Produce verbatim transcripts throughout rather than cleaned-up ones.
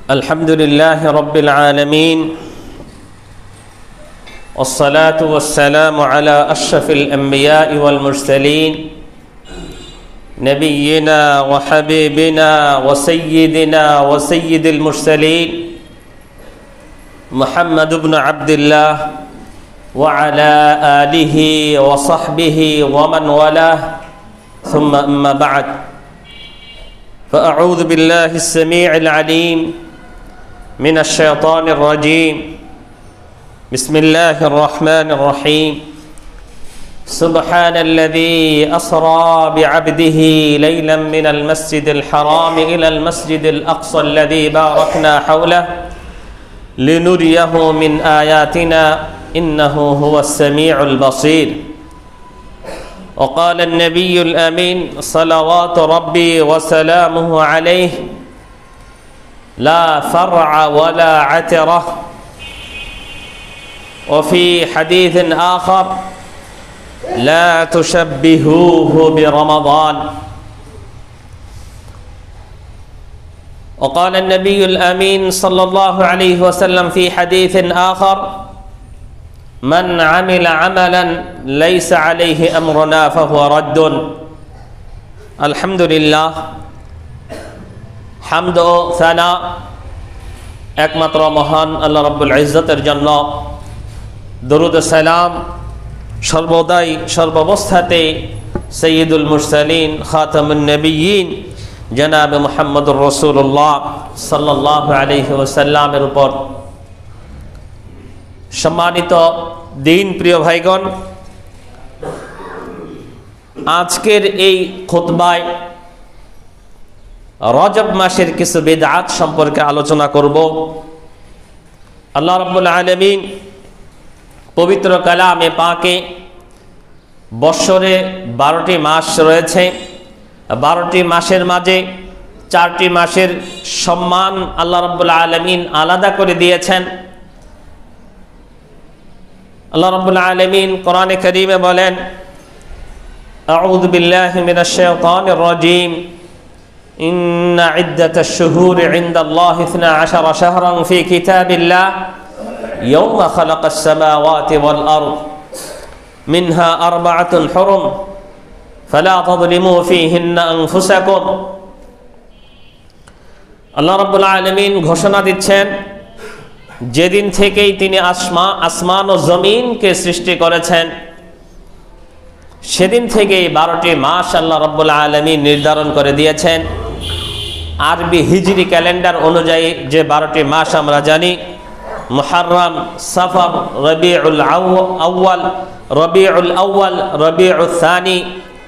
الحمد لله رب العالمين والصلاة والسلام على أشرف الأنبياء والمرسلين نبينا وحبيبنا وسيدنا وسيد المرسلين محمد بن عبد الله وعلى آله وصحبه ومن والاه ثم أما بعد فأعوذ بالله السميع العليم من الشيطان الرجيم بسم الله الرحمن الرحيم سبحان الذي أسرى بعبده ليلا من المسجد الحرام إلى المسجد الأقصى الذي باركنا حوله لنريه من آياتنا إنه هو السميع البصير وقال النبي الأمين صلوات ربي وسلامه عليه لا فرع ولا عترة وفي حديث آخر لا تشبهوه برمضان وقال النبي الأمين صلى الله عليه وسلم في حديث آخر من عمل عملا ليس عليه أمرنا فهو رد الحمد لله হামদ ও সানা একমাত্র মহান আল্লাহ রাব্বুল ইজ্জতের জন্য দরুদ ও সালাম সর্বদাই সর্বাবস্থাতে সাইয়্যিদুল মুরসালিন খাতামুন নবিয়্যিন জনাব মুহাম্মদুর রাসূলুল্লাহ সাল্লাল্লাহু আলাইহি ওয়াসাল্লামের উপর। সম্মানিত দিন প্রিয় ভাইগণ, আজকের এই খুতবায় রজব মাসের কিছু বিদআত সম্পর্কে আলোচনা করব। আল্লাহ রাব্বুল আলামিন পবিত্র কালামে পাকে বৎসরে বারোটি মাস রয়েছে। বারোটি মাসের মাঝে চারটি মাসের সম্মান আল্লাহ রাব্বুল আলামিন আলাদা করে দিয়েছেন। আল্লাহ রাব্বুল আলামিন কোরআনে কারীমে বলেন, আউযু বিল্লাহি মিনাশ শাইতানির রাজীম إن عدة الشهور عند الله اثنا عشر شهرا في كتاب الله يوم خلق السماوات والأرض منها أربعة حرم فلا تظلموا فيهن أنفسكم। আল্লাহ রাব্বুল আলামিন ঘোষণা দিচ্ছেন, যেদিন থেকেই তিনি আসমা আসমান ও জমিনকে সৃষ্টি করেছেন সেদিন থেকেই বারোটি মাস আল্লাহ রাব্বুল আলামিন নির্ধারণ করে দিয়েছেন। আরবি হিজরি ক্যালেন্ডার অনুযায়ী যে বারোটি মাস আমরা জানি, মুহররম, সফর, রবিউল আউয়াল, রবিউল আউয়াল, রবিউল সানি,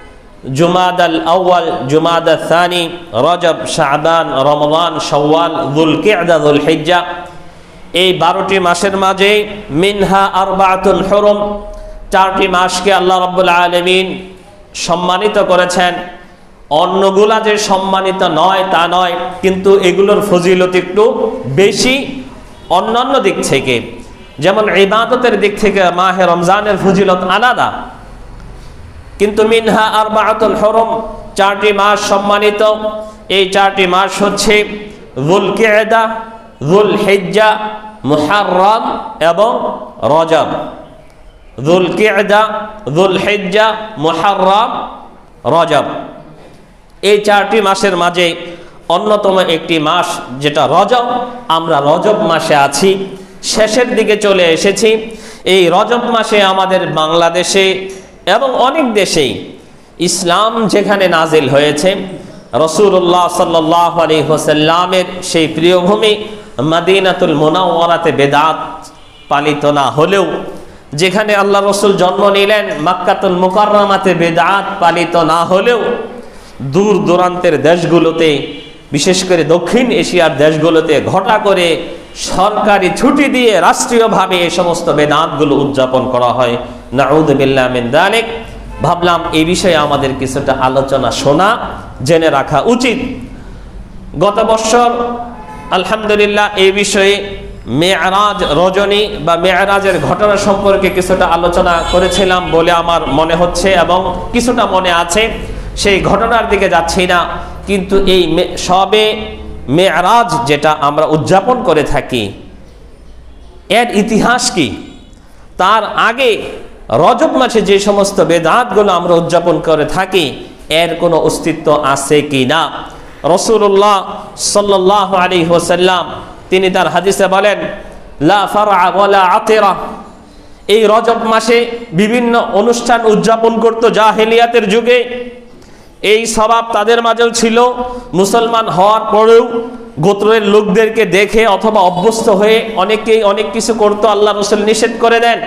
জুমাদাল আউয়াল, জুমাদাল সানি, রজব, শাবান, রমজান, শাওয়াল, যুলকিআদা, যুলহিজ্জা, এই বারোটি মাসের মাঝে মিনহা আরবাআতুন হুরুম, চারটি মাসকে আল্লাহ রাব্বুল আলামিন সম্মানিত করেছেন। অন্যগুলা যে সম্মানিত নয় তা নয়, কিন্তু এগুলোর ফজিলত একটু বেশি অন্যান্য দিক থেকে। যেমন ইবাদতের দিক থেকে মাহে রমজানের ফজিলত আলাদা, কিন্তু মিনহা আরবাআতুল হুরুম, চারটি মাস সম্মানিত। এই চারটি মাস হচ্ছে যুলকিআদা, যুলহিজ্জা, মুহররম এবং রজব। যুলকিআদা, যুলহিজ্জা, মুহররম, রজব, এই চারটি মাসের মাঝে অন্যতম একটি মাস যেটা রজব। আমরা রজব মাসে আছি, শেষের দিকে চলে এসেছি। এই রজব মাসে আমাদের বাংলাদেশে এবং অনেক দেশেই ইসলাম যেখানে নাজিল হয়েছে, রাসূলুল্লাহ সাল্লাল্লাহু আলাইহি ওয়াসাল্লামের সেই প্রিয় ভূমি মদিনাতুল মুনাওয়ারাতে বেদাত পালিত না হলেও, যেখানে আল্লাহ রসুল জন্ম নিলেন মক্কাতুল মুকাররমাতে বেদাত পালিত না হলেও, দূর দূরান্তের দেশগুলোতে, বিশেষ করে দক্ষিণ এশিয়ার দেশগুলোতে ঘটা করে সরকারি ছুটি দিয়ে রাষ্ট্রীয়ভাবে এই সমস্ত বেদাতগুলো উদযাপন করা হয়। নাউযু বিল্লাহি মিন যালিক। ভাবলাম এই বিষয়ে আমাদের কিছুটা আলোচনা শোনা, জেনে রাখা উচিত। গত বছর আলহামদুলিল্লাহ এই বিষয়ে মেরাজ রজনী বা মেরাজের ঘটনা সম্পর্কে কিছুটা আলোচনা করেছিলাম বলে আমার মনে হচ্ছে এবং কিছুটা মনে আছে। সেই ঘটনার দিকে যাচ্ছি না, কিন্তু এই সবে মেরাজ যেটা আমরা উদযাপন করে থাকি, এর ইতিহাস কি? তার আগে রজব মাসে যে সমস্ত বেদাতগুলো আমরা উদযাপন করে থাকি, এর কোনো অস্তিত্ব আছে কি না? রাসূলুল্লাহ সাল্লাল্লাহু আলাইহি ওয়াসাল্লাম তিনি তার হাদিসে বলেন, লা ফারআ ওয়ালা আতিরা। এই রজব মাসে বিভিন্ন অনুষ্ঠান উদযাপন করত জাহেলিয়াতের যুগে। এই স্বভাব তাদের মাঝেও ছিল। মুসলমান হওয়ার পরেও গোত্রের লোকদেরকে দেখে অথবা অভ্যস্ত হয়ে অনেকেই অনেক কিছু করত, আল্লাহ রাসূল নিষেধ করে দেন।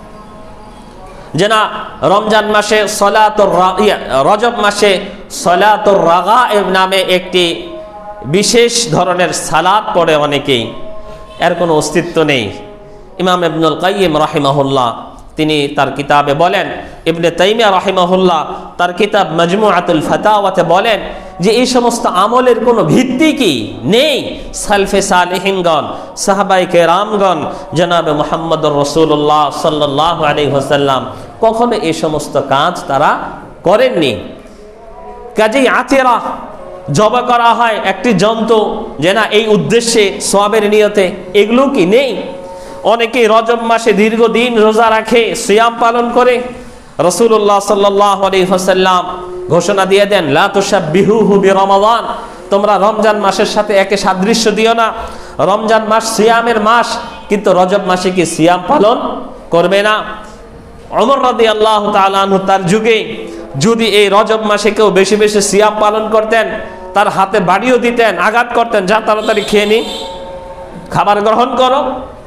যে না, রমজান মাসে সলাতুর রজব মাসে সলাতুর রাগাইব নামে একটি বিশেষ ধরনের সালাত পড়ে অনেকেই, এর কোনো অস্তিত্ব নেই। ইমাম ইবনুল কাইয়িম রাহিমাহুল্লাহ তিনি তার কিতাবে বলেন, ইবনে তাইমিয়া রাহিমাহুল্লাহ তার কিতাব মাজমুআতুল ফাতাওয়াতে বলেন যে এই সমস্ত আমলের কোনো ভিত্তি কি নেই। সালফে সালেহিনগণ, সাহাবায়ে কেরামগণ, জনাবে মুহাম্মদুর রাসূলুল্লাহ সাল্লাল্লাহু আলাইহি ওয়াসাল্লাম কখনো এই সমস্ত কাজ তারা করেননি। কাজেই আতিরা জবা করা হয় একটি জন্তু, যে না এই উদ্দেশ্যে সওয়াবের নিয়তে, এগুলো কি নেই। অনেকেই রজব মাসে দীর্ঘদিন রোজা রাখে, সিয়াম পালন করে। রাসূলুল্লাহ সাল্লাল্লাহু আলাইহি ওয়াসাল্লাম ঘোষণা দিয়ে দেন, লা তুশাব্বিহুহু বিরমাদান, তোমরা রমজান মাসের সাথে একে সাদৃশ্য দিও না। রমজান মাস সিয়ামের মাস, কিন্তু রজব মাসে কি সিয়াম পালন করবে না। ওমর রাদিয়াল্লাহু তাআলা আনহু তার যুগে যদি এই রজব মাসে কেউ বেশি বেশি সিয়াম পালন করতেন, তার হাতে বাড়িও দিতেন, আঘাত করতেন, যা তাড়াতাড়ি খেয়ে নি, খাবার গ্রহণ করো।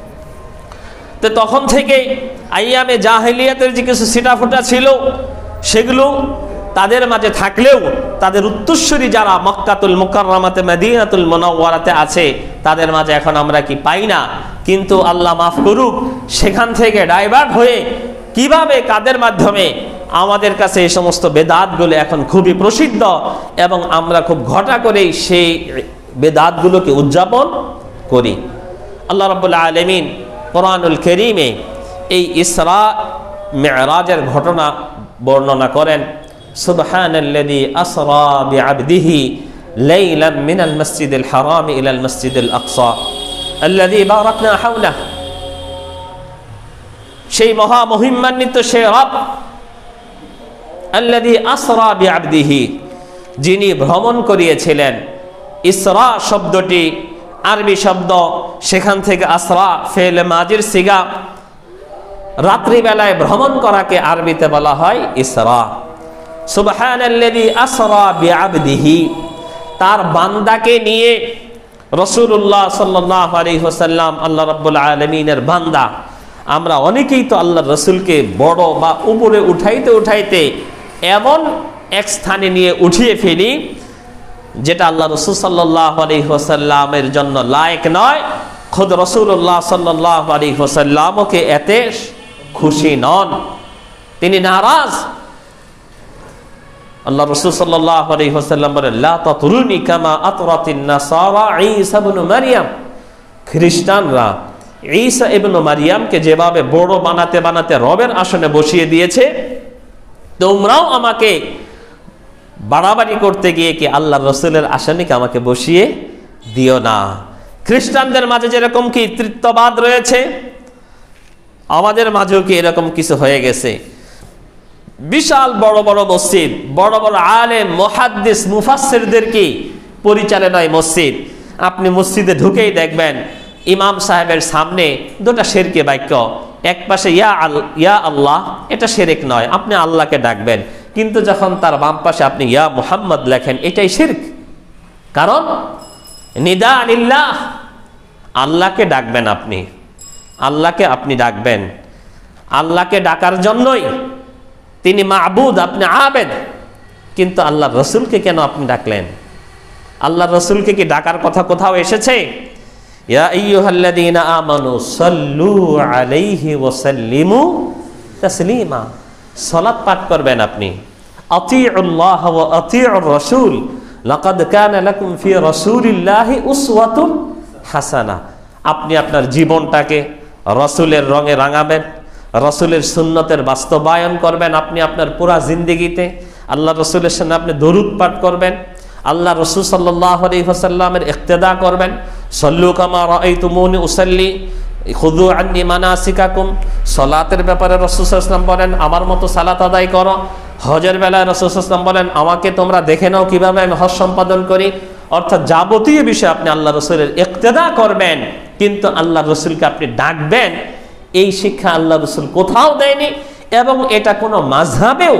তো তখন থেকে আইয়ামে জাহেলিয়াতের যে কিছু সিটাফোটা ছিল, সেগুলো তাদের মাঝে থাকলেও তাদের উত্তরসূরি যারা মক্কাতুল মুকাররমাতে মদিনাতুল মুনাওয়ারাতে আছে, তাদের মাঝে এখন আমরা কি পাই না। কিন্তু আল্লাহ মাফ করুক, সেখান থেকে ডাইভার্ট হয়ে কিভাবে কাদের মাধ্যমে আমাদের কাছে এই সমস্ত বেদাতগুলো এখন খুবই প্রসিদ্ধ, এবং আমরা খুব ঘটা করেই সেই বেদাতগুলোকে উদযাপন করি। আল্লাহ রাব্বুল আলামিন কোরআনুল কারীমে এই ইসরা মিরাজের ঘটনা বর্ণনা করেন। সুবহানাল্লাযী আসরা বিআবদিহি লাইলাম মিনাল মাসজিদিল হারাম ইলাল মাসজিদিল আকসা আল্লাযী বারাকনা হাওলাহু। সেই মহা মহিমান্বিত সে রব, আল্লাযী আসরা বিআবদিহি, যিনি ভ্রমণ করিয়েছিলেন। ইসরা শব্দটি আরবি শব্দ, সেখান থেকে আসরা ফেলে মাজির সিগা। রাত্রিবেলায় ভ্রমণ করাকে আরবিতে বলা হয় ইসরা। সুবহানাল্লাযী আসরা বিআবদিহি, তার বান্দাকে নিয়ে। রাসূলুল্লাহ সাল্লাল্লাহু আলাইহি ওয়াসাল্লাম আল্লাহ রাব্বুল আলামিনের বান্দা। আমরা অনেকেই তো আল্লাহর রাসূলকে বড় বা উপরে উঠাইতে উঠাইতে এমন এক স্থানে নিয়ে উঠিয়ে ফেলি যেটা আল্লাহ রাসূল সাল্লাল্লাহু আলাইহি ওয়াসাল্লামের জন্য লায়েক নয়। খুদ রাসূলুল্লাহ সাল্লাল্লাহু আলাইহি ওয়াসাল্লামকে এতে খুশি নন, তিনি নারাজ। আল্লাহ রাসূল সাল্লাল্লাহু আলাইহি ওয়াসাল্লাম বলেন, লা তাতরুনি কামা আতরাতিন নাসারা ঈসা ইবনে মারইয়াম। খ্রিস্টানরা ঈসা ইবনে মারইয়ামকে যেভাবে বড় বানাতে বানাতে রবের আসনে বসিয়ে দিয়েছে, তোমরাও আমাকে বাড়াবাড়ি করতে গিয়ে কি আল্লাহর রাসূলের আসনে কি আমাকে বসিয়ে দিও না। খ্রিস্টানদের মাঝে যেরকম কি তৃত্ববাদ রয়েছে, আমাদের মাঝেও কি এরকম কিছু হয়ে গেছে। বিশাল বড় বড় মসজিদ, বড় বড় আলেম মুহাদ্দিস মুফাসসিরদের কি পরিচালনায় মসজিদ। আপনি মসজিদে ঢুকেই দেখবেন ইমাম সাহেবের সামনে দুটা শিরকি বাক্য, এক পাশে ইয়া আল ইয়া আল্লাহ, এটা শিরক নয়, আপনি আল্লাহকে ডাকবেন। কিন্তু যখন তার বাম পাশে আপনি ইয়া মুহাম্মদ লেখেন, এটাই শিরক। কারণ নিদা আনিল্লাহ, আল্লাহকে ডাকবেন আপনি, আল্লাহকে আপনি ডাকবেন, আল্লাহকে ডাকার জন্যই তিনি মাবুদ, আপনি আবেদ। কিন্তু আল্লাহর রাসূলকে কেন আপনি ডাকলেন? আল্লাহর রাসূলকে কি ডাকার কথা কোথাও এসেছে? ইয়া আইয়ুহাল্লাযীনা আমানু সাল্লু আলাইহি ওয়া সাল্লিমু তাসলিমা। সালাত পাঠ করবেন আপনি। আতিউল্লাহ ওয়া আতিউর রাসূল লাকাদ কানা লাকুম ফি রাসূলিল্লাহি উসওয়াতুন হাসানাহ। আপনি আপনার জীবনটাকে রাসূলের রঙে রাঙাবেন, রাসূলের সুন্নতের বাস্তবায়ন করবেন। আপনি আপনার পুরা জিন্দেগিতে আল্লাহ রাসূলের সামনে আপনি দরুদ পাঠ করবেন, আল্লাহ রাসূল সাল্লাল্লাহু আলাইহি ওয়াসাল্লামের ইক্তেদা করবেন। সল্লু কামা রাআইতুমুনি উসাল্লি খুযু আন্নী মানাসিকাকুম। সালাতের ব্যাপারে রাসূল সাল্লাল্লাহু আলাইহি ওয়াসাল্লাম বলেন আমার মতো সালাত আদায় করো। হজের বেলায় রাসূল সাল্লাল্লাহু আলাইহি ওয়াসাল্লাম বলেন আমাকে তোমরা দেখে নাও কিভাবে আমি হজ সম্পাদন করি। অর্থাৎ যাবতীয় বিষয়ে আপনি আল্লাহ রাসূলের ইক্তেদা করবেন, কিন্তু আল্লাহ রাসূলকে আপনি ডাকবেন, এই শিক্ষা আল্লাহ রাসূল কোথাও দেয়নি এবং এটা কোনো মাযহাবেও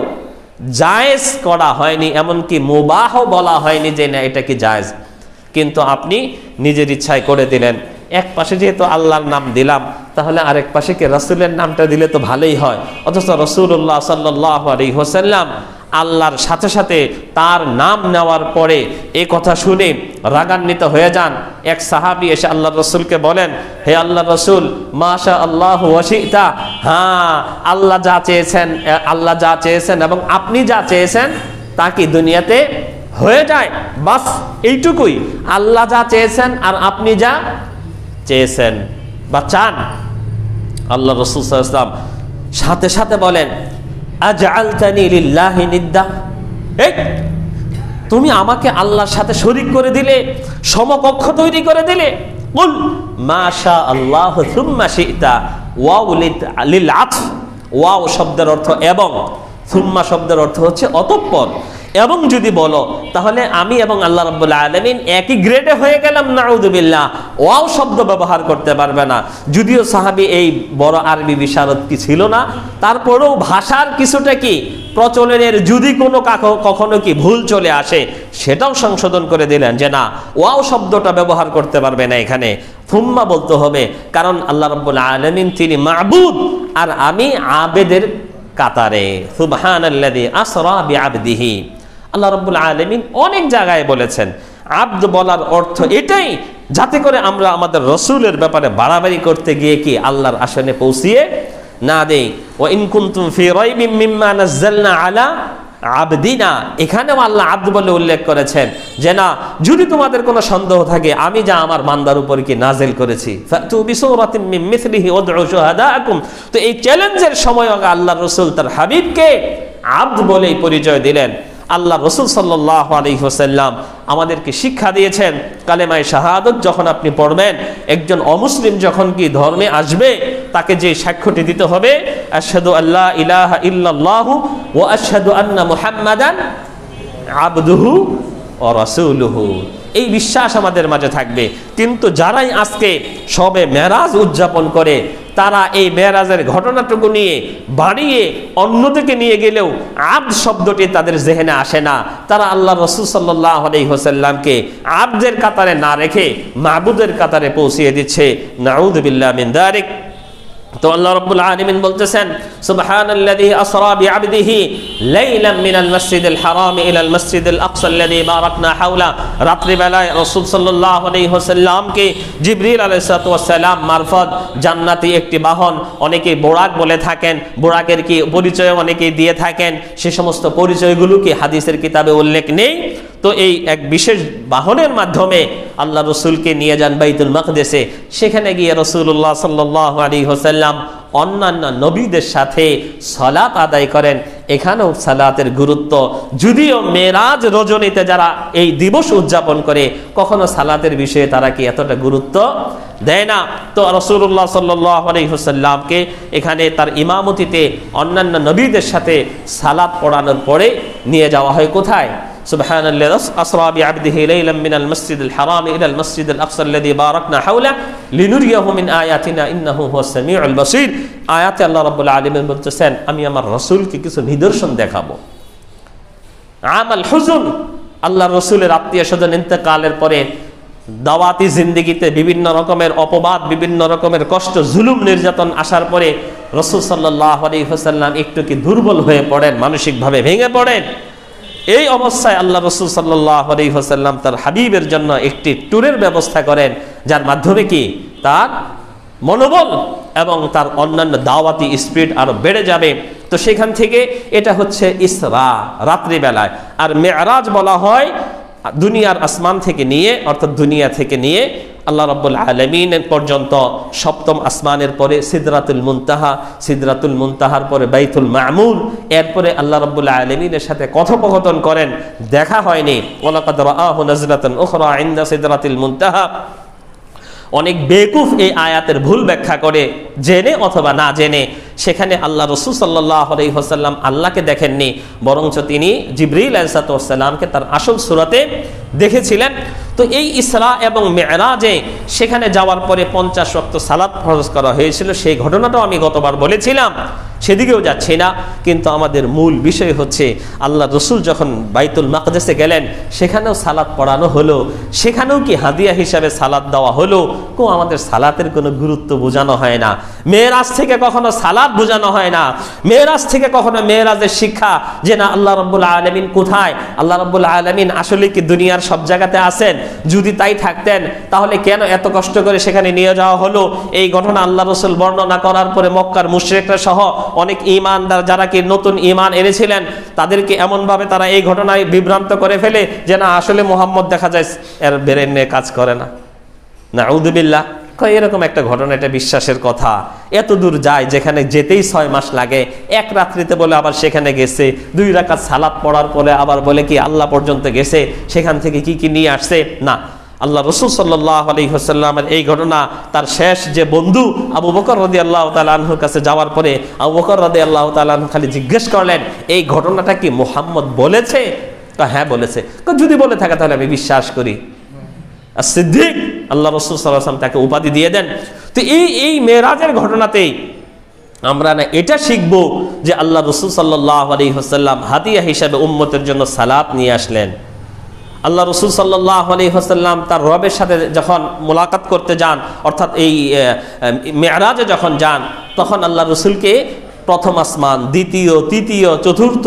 জায়েজ করা হয়নি, এমনকি মুবাহ বলা হয়নি যে না এটা কি জায়েজ। কিন্তু আপনি নিজের ইচ্ছায় করে দিলেন। এক পাশে যেহেতু আল্লাহর নাম দিলাম, তাহলে আরেক পাশে কি রাসূলের নামটা দিলে তো ভালোই হয়। অথচ রাসূলুল্লাহ সাল্লাল্লাহু আলাইহি ওয়াসাল্লাম আল্লাহর সাথে সাথে তার নাম নেওয়ার পরে এই কথা শুনে রাগান্বিত হয়ে যান। এক সাহাবী এসে আল্লাহ রসুলকে বলেন, হে আল্লাহ রসুল, মাশা আল্লাহ ওয়া শি'তা, হ্যাঁ আল্লাহ যা চেয়েছেন, আল্লাহ যা চেয়েছেন এবং আপনি যা চেয়েছেন তা কি দুনিয়াতে হয়ে যায়? বাস এইটুকুই, আল্লাহ যা চেয়েছেন আর আপনি যা চেয়েছেন বা চান। আল্লাহ রসুল সাল্লাল্লাহু আলাইহি ওয়াসাল্লাম সাথে সাথে বলেন, আজআলতানি লিল্লাহি নিদ্দা, এই তুমি আমাকে আল্লাহর সাথে শরীক করে দিলে, সমকক্ষ তৈরি করে দিলে। কুল মাশা আল্লাহ সুম্মা শি'তা, ওয়াও লিল আতফ, ওয়াও শব্দের অর্থ এবং, সুম্মা শব্দের অর্থ হচ্ছে অতঃপর। এবং যদি বলো তাহলে আমি এবং আল্লাহ রাব্বুল আলামিন একই গ্রেডে হয়ে গেলাম, নাউযুবিল্লাহ। ওয়াও শব্দ ব্যবহার করতে পারবে না। যদিও সাহাবী এই বড় আরবি বিশারদ কি ছিল না, তারপরেও ভাষার কিছুটা কি প্রচলনের যদি কোনো কখনো কি ভুল চলে আসে সেটাও সংশোধন করে দিলেন যে না, ওয়াও শব্দটা ব্যবহার করতে পারবে না, এখানে থুম্মা বলতে হবে। কারণ আল্লাহ রাব্বুল আলামিন তিনি মাবুদ আর আমি আবেদের কাতারে। সুবহানাল্লাযী আসরা বিআবদিহি। আল্লাহ রাব্বুল আলামিন অনেক জায়গায় বলেছেন আব্দ বলার অর্থ এটাই, যাতে করে আমরা আমাদের রসুলের ব্যাপারে বাড়াবাড়ি করতে গিয়ে কি আল্লাহর আসনে পৌঁছিয়ে না দেই। ওয়া ইন কুনতুম ফি রাইবিম মিম্মা নাযালনা আলা আবদিনা, এখানেও আল্লাহ আব্দ বলে উল্লেখ করেছেন যে না, যদি তোমাদের কোনো সন্দেহ থাকে আমি যা আমার বান্দার উপর কি নাজিল করেছি, ফাতু বিসূরাতিন মিন মিসলিহি ওয়াদউ শুহাদাআকুম। তো এই চ্যালেঞ্জের সময় আল্লাহ রাসূল তার হাবিবকে আব্দ বলেই পরিচয় দিলেন। আল্লাহ রসুল সাল্লাল্লাহু আলাইহি ওয়াসাল্লাম আমাদেরকে শিক্ষা দিয়েছেন কালেমায়ে শাহাদাত যখন আপনি পড়বেন, একজন অমুসলিম যখন কি ধর্মে আসবে তাকে যে সাক্ষ্যটি দিতে হবে, আশহাদু আল্লা ইলাহা ইল্লাল্লাহু ওয়া আশহাদু আন্না মুহাম্মাদান আবদুহু ওয়া রাসূলুহু। এই বিশ্বাস আমাদের মাঝে থাকবে। কিন্তু যারাই আজকে শবে মেরাজ উদযাপন করে, তারা এই মেরাজের ঘটনাটুকু নিয়ে বাড়িয়ে অন্যদিকে নিয়ে গেলেও আব্দ শব্দটি তাদের জেহেনে আসে না। তারা আল্লাহ রাসূল সাল্লাল্লাহু আলাইহি ওয়াসাল্লামকে আব্দের কাতারে না রেখে মাবুদের কাতারে পৌঁছিয়ে দিচ্ছে। নাউযু বিল্লাহি মিন যালিক। তো আল্লাহ রাব্বুল আলামিন বলতেছেন, সুবহানাল্লাযী আসরা বিআবদিহি লাইলাম মিনাল মাসজিদিল হারাম ইলাল মাসজিদিল আকসাল্লাযী বারাকনা হাওলা। রাত্রি বেলায় রাসূল সাল্লাল্লাহু আলাইহি ওয়াসাল্লামকে জিবরিল আলাইহিস সালাতু ওয়াস সালাম মারফত জান্নাতি একটি বাহন, অনেকেই বোরাক বলে থাকেন, বোরাকের কি পরিচয় অনেকেই দিয়ে থাকেন, সে সমস্ত পরিচয়গুলো কি হাদিসের কিতাবে উল্লেখ নেই। তো এই এক বিশেষ বাহনের মাধ্যমে আল্লাহ রসুলকে নিয়ে যান বাইতুল মাকদেসে। সেখানে গিয়ে রাসূলুল্লাহ সাল্লাল্লাহু আলাইহি ওয়াসাল্লাম অন্যান্য নবীদের সাথে সালাত আদায় করেন। এখানেও সালাতের গুরুত্ব, যদিও মেরাজ রজনীতে যারা এই দিবস উদযাপন করে কখনো সালাতের বিষয়ে তারা কি এতটা গুরুত্ব দেয় না। তো রাসূলুল্লাহ সাল্লাল্লাহু আলাইহি ওয়াসাল্লামকে এখানে তার ইমামতিতে অন্যান্য নবীদের সাথে সালাত পড়ানোর পরে নিয়ে যাওয়া হয় কোথায়? সুবহানাল্লাযী আসরা বিআবদিহি লাইলাম মিনাল মাসজিদিল হারাম ইলাল মাসজিদিল আকসাল্লাযী বারাকনা হাওলা লিনুরিয়াহু মিন আয়াতিনা ইন্নাহু হুয়াস সামিউল বাসীর। আয়াতে আল্লাহ রাব্বুল আলামিন বলতেছেন, আমি আমার রাসূলকে কিছু নিদর্শন দেখাবো। আমাল হুজুন, আল্লাহ রাসূলের আত্মীয় স্বজন ইন্তেকালের পরে দাওয়াতি জিন্দেগিতে বিভিন্ন রকমের অপবাদ, বিভিন্ন রকমের কষ্ট, জুলুম, নির্যাতন আসার পরে রাসূল সাল্লাল্লাহু আলাইহি ওয়াসাল্লাম একটু কি দুর্বল হয়ে পড়েন, মানসিকভাবে ভেঙে পড়েন। এই অবস্থায় আল্লাহ রাসূল সাল্লাল্লাহু আলাইহি ওয়াসাল্লাম তার হাবিবের জন্য একটি ট্যুরের ব্যবস্থা করেন, যার মাধ্যমে কি তার মনোবল এবং তার অন্যান্য দাওয়াতি স্পিরিট আরো বেড়ে যাবে। তো সেখান থেকে এটা হচ্ছে ইসরা, রাত্রিবেলায়। আর মেরাজ বলা হয় দুনিয়ার আসমান থেকে নিয়ে অর্থাৎ দুনিয়া থেকে নিয়ে আল্লাহ রাব্বুল আলামিন পর্যন্ত সপ্তম আসমানের পরে সিদরাতুল মুনতাহা, সিদরাতুল মুনতাহার পরে বাইতুল মামুর, এরপরে আল্লাহ রাব্বুল আলামিনের সাথে কথোপকথন করেন, দেখা হয়নি। ওয়ালাকাদ রাআহু নাজলাতান উখরা ইনদা সিদরাতিল মুনতাহা। অনেক বেকুফ এই আয়াতের ভুল ব্যাখ্যা করে, জেনে অথবা না জেনে। সেখানে আল্লাহ রাসূল সাল্লাল্লাহু আলাইহি ওয়াসাল্লাম আল্লাহকে দেখেননি, বরঞ্চ তিনি জিবরিল আলাইহিস সালামকে তার আসল সূরাতে দেখেছিলেন। তো এই ইসরা এবং মেরাজে সেখানে যাওয়ার পরে পঞ্চাশ ওয়াক্ত সালাত ফরজ করা হয়েছিল, সেই ঘটনাটাও আমি গতবার বলেছিলাম, সেদিকেও যাচ্ছি না। কিন্তু আমাদের মূল বিষয় হচ্ছে আল্লাহ রসুল যখন বাইতুল মাকদেসে গেলেন সেখানেও সালাত পড়ানো হলো, সেখানেও কি হাদিয়া হিসাবে সালাত দেওয়া হলো? কো আমাদের সালাতের কোনো গুরুত্ব বোঝানো হয় না। মেরাজ থেকে কখনো সালাত বোঝানো হয় না, মেরাজ থেকে কখনো মেরাজের শিক্ষা যে না আল্লাহ রাব্বুল আলামিন কোথায়, আল্লাহ রাব্বুল আলামিন আসলে কি দুনিয়ার সব জায়গাতে আছেন? যদি তাই থাকতেন তাহলে কেন এত কষ্ট করে সেখানে নিয়ে যাওয়া হলো? এই ঘটনা আল্লাহ রসুল বর্ণনা করার পরে মক্কার মুশরিকরা সহ অনেক ঈমানদার যারা কি নতুন ঈমান এনেছিলেন তাদেরকে এমনভাবে তারা এই ঘটনায় বিভ্রান্ত করে ফেলে যে না আসলে মুহাম্মদ দেখা যায় এর ব্রেনে কাজ করে না। নাউযুবিল্লাহ। এরকম একটা ঘটনা, এটা বিশ্বাসের কথা। এত দূর যায় যেখানে যেতেই ছয় মাস লাগে, এক রাত্রিতে বলে আবার সেখানে গেছে, দুই রাকাত সালাত পড়ার পরে আবার বলে কি আল্লাহ পর্যন্ত গেছে, সেখান থেকে কি কি নিয়ে আসছে। না, আল্লাহ রাসূল সাল্লাল্লাহু আলাইহি ওয়াসাল্লামের এই ঘটনা তার শেষ যে বন্ধু আবু বকর রাদিয়াল্লাহু তাআলা আনহুর কাছে যাওয়ার পরে আবু বকর রাদিয়াল্লাহু তাআলা আনহু খালি জিজ্ঞেস করলেন এই ঘটনাটা কি মুহাম্মদ বলেছে? হ্যাঁ বলেছে। যদি বলে থাকে তাহলে আমি বিশ্বাস করি। আর সিদ্দিক, আল্লাহ রাসূল সাল্লাল্লাহু আলাইহি ওয়াসাল্লাম তাকে উপাধি দিয়ে দেন। তো এই এই মেরাজের ঘটনাতেই আমরা না এটা শিখবো যে আল্লাহ রাসূল সাল্লাল্লাহু আলাইহি ওয়াসাল্লাম হাদিয়া হিসাবে উম্মতের জন্য সালাত নিয়ে আসলেন। আল্লাহ রাসূল সাল্লাল্লাহু আলাইহি ওয়াসাল্লাম তার রবের সাথে যখন মোলাকাত করতে যান, অর্থাৎ এই মেরাজে যখন যান, তখন আল্লাহ রাসূলকে প্রথম আসমান, দ্বিতীয়, তৃতীয়, চতুর্থ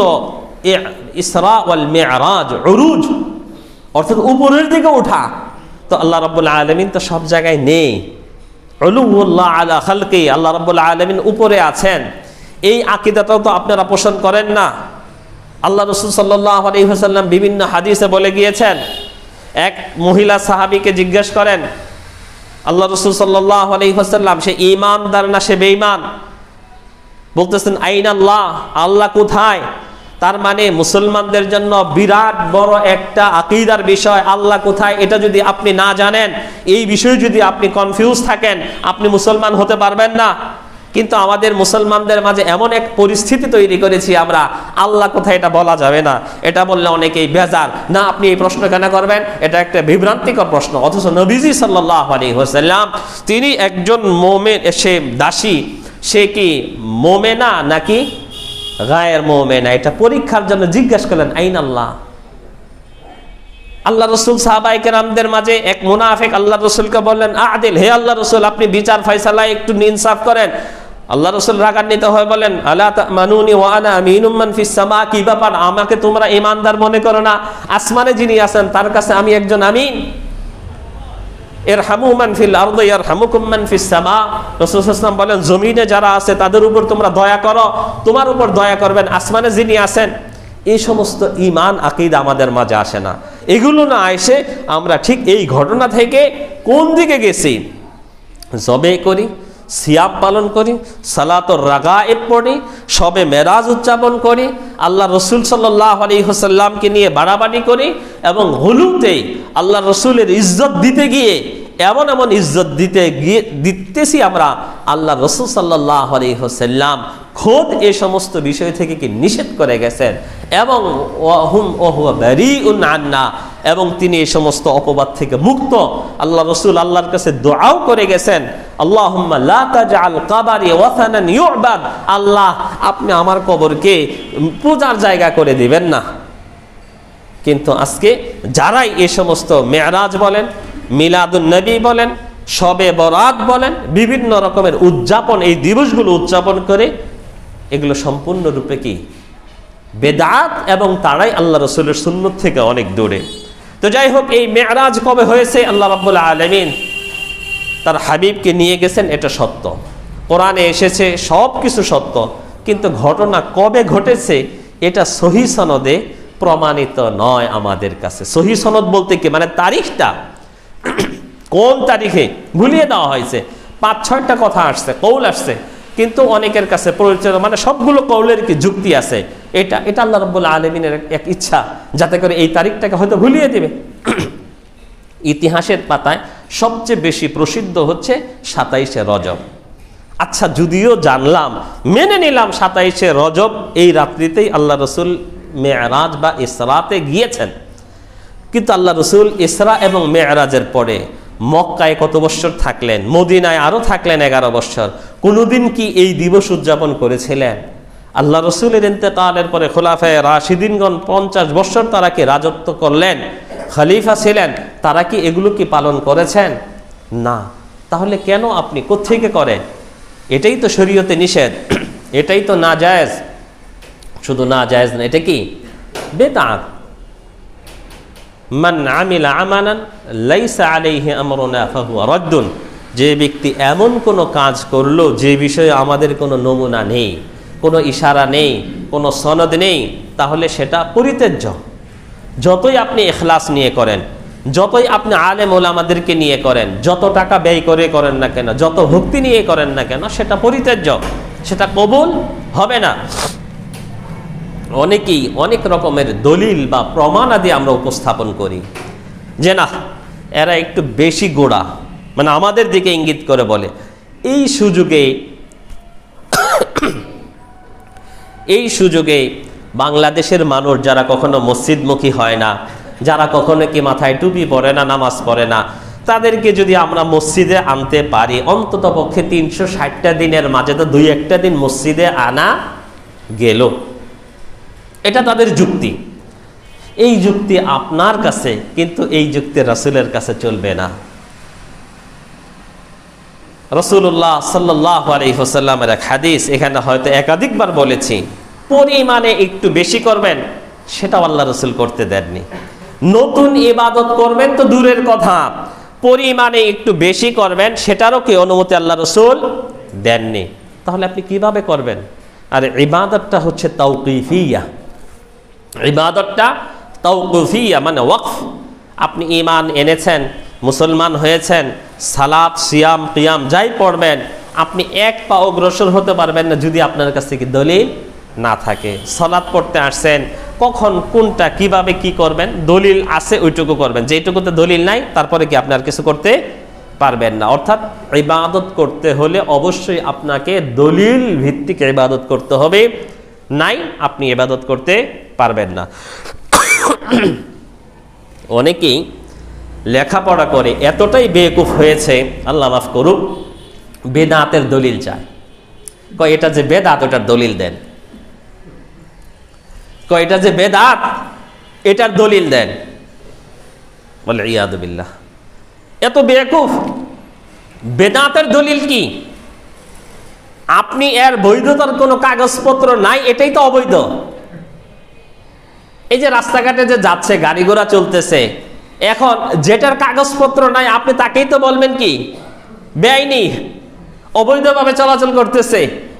ইসরা ওয়াল মেরাজ, উরুজ অর্থাৎ উপরের দিকে ওঠা। তো আল্লাহ রাব্বুল আলামিন তো সব জায়গায় নেই, উলুউল্লাহ আলা খালকি, আল্লাহ রাব্বুল আলামিন উপরে আছেন, এই আকীদাটাও তো আপনারা পোষণ করেন না। আল্লাহ রাসূল সাল্লাল্লাহু আলাইহি ওয়াসাল্লাম বিভিন্ন হাদিসে বলে গিয়েছেন, এক মহিলা সাহাবীকে জিজ্ঞেস করেন আল্লাহ রাসূল সাল্লাল্লাহু আলাইহি ওয়াসাল্লাম সে ঈমানদার না সে বেঈমান? বলতেছেন আইনাল্লাহ, আল্লাহ কোথায়? তার মানে মুসলমানদের জন্য বিরাট বড় একটা আকীদার বিষয়, আল্লাহ কোথায় এটা যদি আপনি না জানেন, এই বিষয়ে যদি আপনি কনফিউজ থাকেন, আপনি মুসলমান হতে পারবেন না। কিন্তু আমাদের মুসলমানদের মাঝে এমন এক পরিস্থিতি তৈরি করেছি আমরা, আল্লাহ কোথায় এটা বলা যাবে না, এটা বললে অনেকেই বেজার, না আপনি এই প্রশ্ন কেন করবেন, এটা একটা বিভ্রান্তিকর প্রশ্ন। অথচ নবীজি সাল্লাল্লাহু আলাইহি ওয়াসাল্লাম তিনি একজন মোমেন, সে দাসী, সে কি মোমেনা নাকি গায়ের মোমেনা, এটা পরীক্ষার জন্য জিজ্ঞাসা করলেন আইন আল্লাহ। আল্লাহ রসুল সাহাবায়ে কেরামদের মাঝে এক মুনাফিক আল্লাহ রসুলকে বললেন আদিল, হে আল্লাহ রসুল আপনি বিচার ফয়সালা একটু ইনসাফ করেন। আল্লাহ রসুল রাগান্বিত হয়ে বলেন আলা তা'মানুনি ওয়া আনা আমিনুম মান ফিস সামা, কি ব্যাপার আমাকে তোমরা ঈমানদার মনে করো না? আসমানে যিনি আছেন তার কাছে আমি একজন আমিন। ইরহামু মান ফিল আরদি ইয়ারহামুকুম মান ফিস সামা, রাসূল সাল্লাল্লাহু আলাইহি ওয়াসাল্লাম বলেন জমিনে যারা আছে তাদের উপর তোমরা দয়া করো, তোমার উপর দয়া করবেন আসমানে যিনি আছেন। এই সমস্ত ঈমান আকীদা আমাদের মাঝে আসে না। এগুলো না এসে আমরা ঠিক এই ঘটনা থেকে কোন দিকে গেছি? জবে করি, সিয়াম পালন করি, সালাতুর রাগায়েব পড়ি, শবে মেরাজ উদযাপন করি, আল্লাহ রসুল সাল্লাল্লাহু আলাইহি ওয়াসাল্লামকে নিয়ে বাড়াবাড়ি করি, এবং হুলুতে আল্লাহ রসুলের ইজ্জত দিতে গিয়ে এমন এমন ইজ্জত দিতে গিয়ে দিতেছি আমরা, আল্লাহ রসুল সাল্লাল্লাহু আলাইহি ওয়াসাল্লাম খোদ এই সমস্ত বিষয় থেকে কি নিষেধ করে গেছেন, এবং ওয়াহুম ওহুয়া বারিউন আন্না, এবং তিনি এই সমস্ত অপবাদ থেকে মুক্ত। আল্লাহ রসুল আল্লাহর কাছে দোয়াও করে গেছেন, আল্লাহুম্মা লা তাজআল কবরি ওয়াসানান ইউবাদ, আল্লাহ আপনি আমার কবরকে পূজার জায়গা করে দিবেন না। কিন্তু আজকে যারাই এই সমস্ত মেরাজ বলেন, মিলাদুন নবী বলেন, শবে বরাত বলেন, বিভিন্ন রকমের উদযাপন, এই দিবসগুলো উদযাপন করে, এগুলো সম্পূর্ণরূপে কি বেদাত, এবং তারাই আল্লাহ রসুলের সুন্নত থেকে অনেক দূরে। তো যাই হোক, এই মেরাজ কবে হয়েছে? আল্লাহ রাব্বুল আলামিন তার হাবিবকে নিয়ে গেছেন, এটা সত্য, কোরআনে এসেছে, সব কিছু সত্য। কিন্তু ঘটনা কবে ঘটেছে এটা সহি সনদে প্রমাণিত নয় আমাদের কাছে। সহিহ সনদ বলতে কি মানে তারিখটা কোন তারিখে ভুলিয়ে দেওয়া হয়েছে, পাঁচ ছয়টা কথা আসছে, কৌল আসছে, কিন্তু অনেকের কাছে পরিচিত মানে সবগুলো কৌলের কি যুক্তি আছে, এটা এটা আল্লাহ রাব্বুল আলামিনের এক ইচ্ছা, যাতে করে এই তারিখটাকে হয়তো ভুলিয়ে দিবে। ইতিহাসের পাতায় সবচেয়ে বেশি প্রসিদ্ধ হচ্ছে সাতাইশে রজব। আচ্ছা, যদিও জানলাম, মেনে নিলাম সাতাইশে রজব এই রাত্রিতেই আল্লাহ রসুল মেরাজ বা ইসরাতে গিয়েছেন, কিন্তু আল্লাহ রসুল ইসরা এবং মেরাজের পরে মক্কায় কত বৎসর থাকলেন, মদিনায় আরও থাকলেন এগারো বৎসর, কোনোদিন কি এই দিবস উদযাপন করেছিলেন? আল্লাহ রসুলের ইন্তেকালের পরে খোলাফায়ে রাশিদিনগণ পঞ্চাশ বৎসর তারা কি রাজত্ব করলেন, খলিফা ছিলেন, তারা কি এগুলো কি পালন করেছেন? না। তাহলে কেন আপনি কোত্থেকে করেন? এটাই তো শরীয়তে নিষেধ, এটাই তো না জায়েজ। শুধু না জায়েজ না, এটা কি বেদাত। মান আমিলা আমালান লাইসা আলাইহি আমরুনা ফাহুয়া রাদ্দুন, যে ব্যক্তি এমন কোনো কাজ করলো যে বিষয়ে আমাদের কোনো নমুনা নেই, কোনো ইশারা নেই, কোনো সনদ নেই, তাহলে সেটা পরিত্যাজ্য। যতই আপনি ইখলাস নিয়ে করেন, যতই আপনি আলেম ওলামাদেরকে নিয়ে করেন, যত টাকা ব্যয় করে করেন না কেন, যত ভক্তি নিয়ে করেন না কেন, সেটা পরিত্যাজ্য, সেটা কবুল হবে না। অনেকেই অনেক রকমের দলিল বা প্রমাণাদি আমরা উপস্থাপন করি যে না এরা একটু বেশি গোড়া, মানে আমাদের দিকে ইঙ্গিত করে বলে। এই সুযোগে এই সুযোগে বাংলাদেশের মানুষ যারা কখনো মসজিদমুখী হয় না, যারা কখনো কি মাথায় টুপি পরে না, নামাজ পড়ে না, তাদেরকে যদি আমরা মসজিদে আনতে পারি, অন্তত পক্ষে তিনশো ষাটটা দিনের মাঝে তো দুই একটা দিন মসজিদে আনা গেল, এটা তাদের যুক্তি। এই যুক্তি আপনার কাছে, কিন্তু এই যুক্তি রাসূলের কাছে চলবে না। রাসূলুল্লাহ সাল্লাল্লাহু আলাইহি ওয়াসাল্লামের এক হাদিস, এখানে হয়তো একাধিকবার বলেছি, পরিমাণে একটু বেশি করবেন, সেটাও আল্লাহ রাসূল করতে দেননি। নতুন ইবাদত করবেন তো দূরের কথা, পরিমাণে একটু বেশি করবেন সেটারও কি অনুমতি আল্লাহ রাসূল দেননি। তাহলে আপনি কিভাবে করবেন? আর ইবাদতটা হচ্ছে তাওকিফিয়া, ইবাদতটা তাওকিফিয়া মানে ওয়াকফ। আপনি ঈমান এনেছেন, মুসলমান হয়েছেন, সালাত সিয়াম কিয়াম যাই পড়বেন, আপনি এক পা অগ্রসর হতে পারবেন না যদি আপনার কাছ থেকে দলিল না থাকে। সালাত পড়তে আসছেন, কখন কোনটা কিভাবে কি করবেন, দলিল আছে ওইটুকু করবেন, যেটুকুতে দলিল নাই তারপরে কি আপনি আর কিছু করতে পারবেন না। অর্থাৎ ইবাদত করতে হলে অবশ্যই আপনাকে দলিল ভিত্তিক ইবাদত করতে হবে, নাই আপনি ইবাদত করতে পারবেন না। অনেকেই লেখাপড়া করে এতটাই বেকুফ হয়েছে, আল্লাহ মাফ করুক, বেদাতের দলিল চায়। কয় এটা যে বেদাত ওটার দলিল দেন, কয় এটা যে বেদাত এটার দলিল দেন, বলে ইয়াদু বিল্লাহ। এত বেকুফ, বেদাতের দলিল কি? আপনি এর বৈধতার কোনো কাগজপত্র নাই, এটাই তো অবৈধ। এই যে রাস্তাঘাটে যে যাচ্ছে, গাড়ি ঘোড়া চলতেছে, এখন যেটার কাগজপত্র নাই আপনি তাকেই তো বলবেন কি বেআইনি, অবৈধভাবে চলাচল করতেছে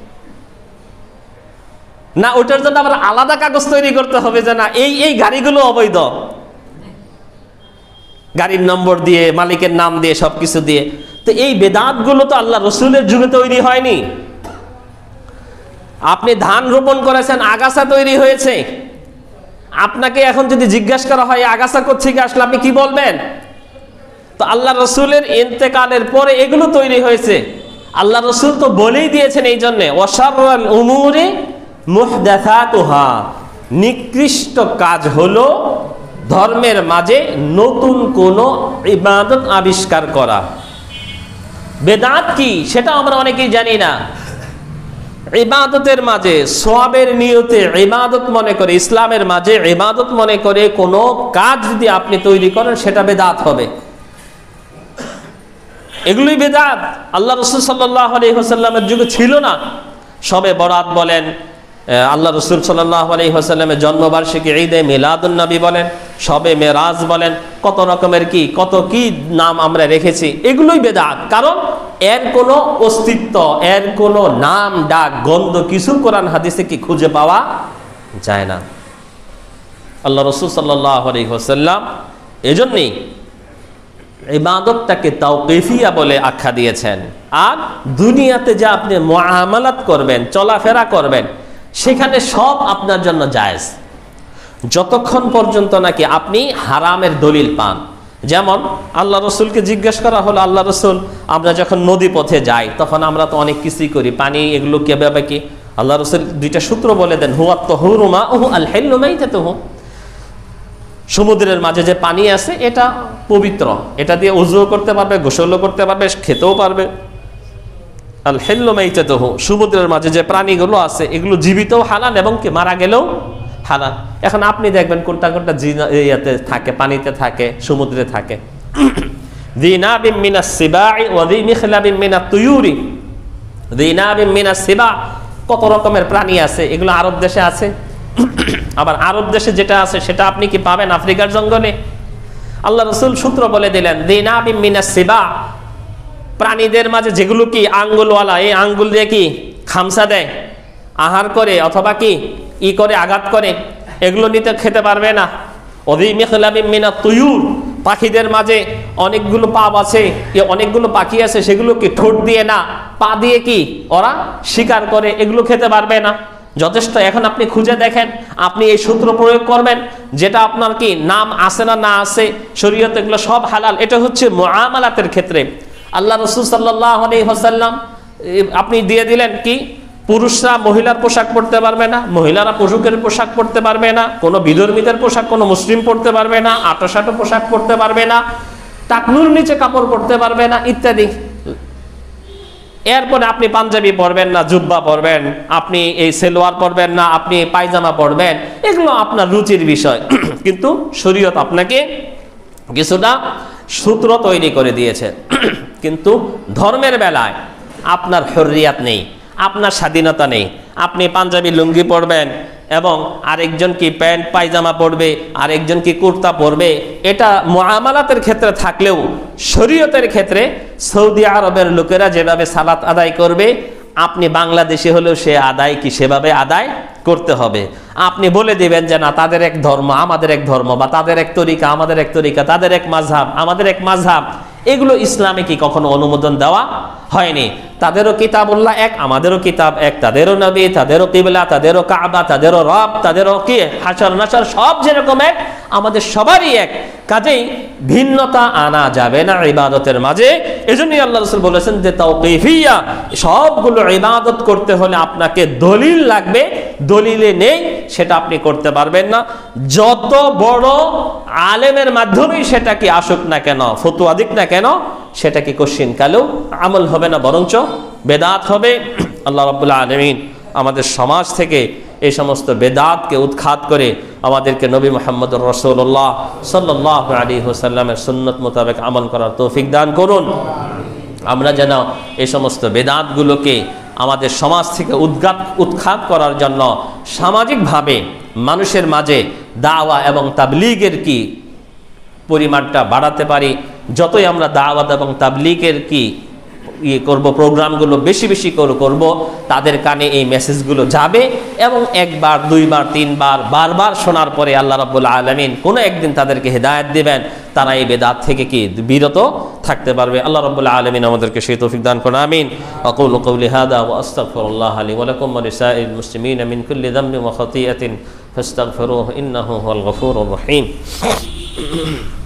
না, ওইটার জন্য আবার আলাদা কাগজ তৈরি করতে হবে যে না এই এই গাড়িগুলো অবৈধ, গাড়ির নম্বর দিয়ে, মালিকের নাম দিয়ে, সবকিছু দিয়ে। তো এই বেদাতগুলো তো আল্লাহ রসুলের যুগে তৈরি হয়নি। আপনি ধান রোপণ করেছেন, আগাছা তৈরি হয়েছে, আপনাকে এখন যদি জিজ্ঞাসা করা হয় আগাছা কোত্থেকে আসলে আপনি কি বলবেন? তো আল্লাহ রসুলের ইন্তেকালের পরে এগুলো তৈরি হয়েছে। আল্লাহ রসুল তো বলেই দিয়েছেন এই জন্যে, ওয়াশাররুল উমুরি মুহদাসাতুহা, নিকৃষ্ট কাজ হলো ধর্মের মাঝে নতুন কোন ইবাদত আবিষ্কার করা। বেদাত কি সেটা আমরা অনেকেই জানি না। ইবাদতের মাঝে সওয়াবের নিয়তে ইবাদত মনে করে, ইসলামের মাঝে ইবাদত মনে করে কোনো কাজ যদি আপনি তৈরি করেন সেটা বেদাত হবে। এগুলোই বেদাত। আল্লাহ রাসূল সাল্লাল্লাহু আলাইহি ওয়াসাল্লামের যুগে ছিল না। শবে বরাত বলেন, আল্লাহ রসুল সাল্লাল্লাহু আলাইহি ওয়াসাল্লামের জন্মবার্ষিকী ঈদে মিলাদুন নবী বলেন, শবে মেরাজ বলেন, কত রকমের কি কত কি নাম আমরা রেখেছি, এগুলোই বেদাত। কারণ এর কোনো অস্তিত্ব, এর কোনো নাম ডাক গন্ধ কিছু কোরআন হাদিসে কি খুঁজে পাওয়া যায় না। আল্লাহ রাসূল সাল্লাল্লাহু আলাইহি ওয়াসাল্লাম এজন্যই ইবাদতটাকে তাওকীফিয়া বলে আখ্যা দিয়েছেন। আর দুনিয়াতে যা আপনি মুআমালাত করবেন, চলাফেরা করবেন, সেখানে সব আপনার জন্য জায়েজ, যতক্ষণ পর্যন্ত নাকি আপনি হারামের দলিল পান। যেমন আল্লাহ রসুলকে জিজ্ঞেস করা হলো, আল্লাহ রসুল আমরা যখন নদী পথে যাই তখন আমরা তো অনেক কিছুই করি, পানি এগুলো কিভাবে কি? আল্লাহ রসুল দুইটা সূত্র বলে দেন, হুয়া তাহুরু মাউহু আল হিল্লু মাইতাতুহু, সমুদ্রের মাঝে যে পানি আছে এটা পবিত্র, এটা দিয়ে ওযুও করতে পারবে, গোসলও করতে পারবে, খেতেও পারবে। আল হিল্লু মাইতাতুহু, সমুদ্রের মাঝে যে প্রাণীগুলো আছে এগুলো জীবিতও হালাল এবং কি মারা গেলেও হালাল। এখন আপনি দেখবেন কোনটা কোনটা ইয়াতে থাকে, পানিতে থাকে, সমুদ্রে থাকে। যিনাবিম মিনাস সিবাই ওয়া যী মিখলাবিম মিনাত তুয়ুরি, যিনাবিম মিনাস সিবা, কত রকমের প্রাণী আছে, এগুলো আরব দেশে আছে। আবার আরব দেশে যেটা আছে সেটা আপনি কি পাবেন আফ্রিকার জঙ্গলে? আল্লাহ রাসূল সূত্র বলে দিলেন, যিনাবিম মিনাস সিবা, প্রাণীদের মাঝে যেগুলো কি আঙ্গুলওয়ালা, এই আঙ্গুল দিয়ে কি খামসা দেয়, আহার করে অথবা কি ই করে আঘাত করে, এগুলো নিতে খেতে পারবে না। অযী মিখলাবিম মিনাত তুয়ুর, পাখিদের মাঝে অনেকগুলো পাপ আছে, অনেকগুলো পাখি আছে, সেগুলো কি ঠোঁট দিয়ে না পা দিয়ে কি ওরা শিকার করে, এগুলো খেতে পারবে না। যথেষ্ট। এখন আপনি খুঁজে দেখেন, আপনি এই সূত্র প্রয়োগ করবেন, যেটা আপনার কি নাম আছে না না আছে শরীয়তে, এগুলো সব হালাল। এটা হচ্ছে মুআমালাতের ক্ষেত্রে। আল্লাহ রাসূল সাল্লাল্লাহু আলাইহি ওয়াসাল্লাম আপনি দিয়ে দিলেন কি পুরুষরা মহিলার পোশাক পরতে পারবে না, মহিলারা পুরুষের পোশাক পরতে পারবে না, কোনো বিধর্মীদের পোশাক কোনো মুসলিম পরতে পারবে না, আটোসাটো পোশাক পরতে পারবে না, টাকনুর নিচে কাপড় পরতে পারবে না, ইত্যাদি। এরপরে আপনি পাঞ্জাবি পরবেন না, জুব্বা পরবেন, আপনি এই সেলোয়ার পরবেন না, আপনি পায়জামা পরবেন, এগুলো আপনার রুচির বিষয়। কিন্তু শরীয়ত আপনাকে কিছুটা সূত্র তৈরি করে দিয়েছে। কিন্তু ধর্মের বেলায় আপনার হুররিয়াত নেই, আপনার স্বাধীনতা নেই। আপনি পাঞ্জাবি লুঙ্গি পরবেন এবং আরেকজন কি প্যান্ট পায়জামা পরবে, আরেকজন কি কুর্তা পরবে, এটা মুআমালাতের ক্ষেত্রে থাকলেও শরীয়তের ক্ষেত্রে সৌদি আরবের লোকেরা যেভাবে সালাত আদায় করবে, আপনি বাংলাদেশি হলেও সে আদায় কি সেভাবে আদায় করতে হবে। আপনি বলে দিবেন যে না, তাদের এক ধর্ম আমাদের এক ধর্ম, বা তাদের এক তরিকা আমাদের এক তরিকা, তাদের এক মাযহাব আমাদের এক মাযহাব, এগুলো ইসলামে কি কখনো অনুমোদন দেওয়া হয়নি। তাদেরও কিতাবুল্লাহ এক, আমাদেরও কিতাব এক, তাদেরও নবী, তাদেরও কিবলা, তাদেরও কাবা, তাদেরও রব, তাদেরও কি হাশর নাশর, সব যেরকম এক, আমাদের সবারই এক। কাজেই ভিন্নতা আনা যাবে না ইবাদতের মাঝে। এজন্যই আল্লাহ রাসূল বলেছেন যে তাওকীফিয়া, সবগুলো ইবাদত করতে হলে আপনাকে দলিল লাগবে, দলিলে নেই সেটা আপনি করতে পারবেন না। যত বড় আলেমের মাধ্যমেই সেটা কি আসুক না কেন, ফতোয়া দিক না কেন, সেটা কি কশিন কালেও আমল হবে না, বরঞ্চ বেদাত হবে। আল্লাহ রাব্বুল আলামিন আমাদের সমাজ থেকে এই সমস্ত বেদাতকে উৎখাত করে আমাদেরকে নবী মুহাম্মদুর রাসূলুল্লাহ সাল্লাল্লাহু আলাইহি ওয়াসাল্লামের সুন্নাত মোতাবেক আমল করার তৌফিক দান করুন। আমরা যেন এই সমস্ত বেদাতগুলোকে আমাদের সমাজ থেকে উদ্ঘাত উৎখাত করার জন্য সামাজিকভাবে মানুষের মাঝে দাওয়া এবং তাবলীগের কি পরিমাণটা বাড়াতে পারি, যতই আমরা দাওয়াত এবং তাবলীগের কি ইয়ে করবো, প্রোগ্রামগুলো বেশি বেশি করে করব, তাদের কানে এই মেসেজগুলো যাবে এবং একবার দুইবার তিনবার বারবার শোনার পরে আল্লাহ রাব্বুল আলামিন কোনো একদিন তাদেরকে হেদায়েত দিবেন, তারা এই বেদাত থেকে কি বিরত থাকতে পারবে। আল্লাহ রাব্বুল আলামিন আমাদেরকে সেই তৌফিক দান করুন, আমিন। আকুলু কওলি হাযা ওয়া আস্তাগফিরুল্লাহ লি ওয়া লাকুম ওয়া লিসাইরিল মুসলিমিন মিন কুল্লি যামবিন ওয়া খাতিআতিন ফাস্তাগফিরুহু ইন্নাহু হুয়াল গফুরুর রহিম।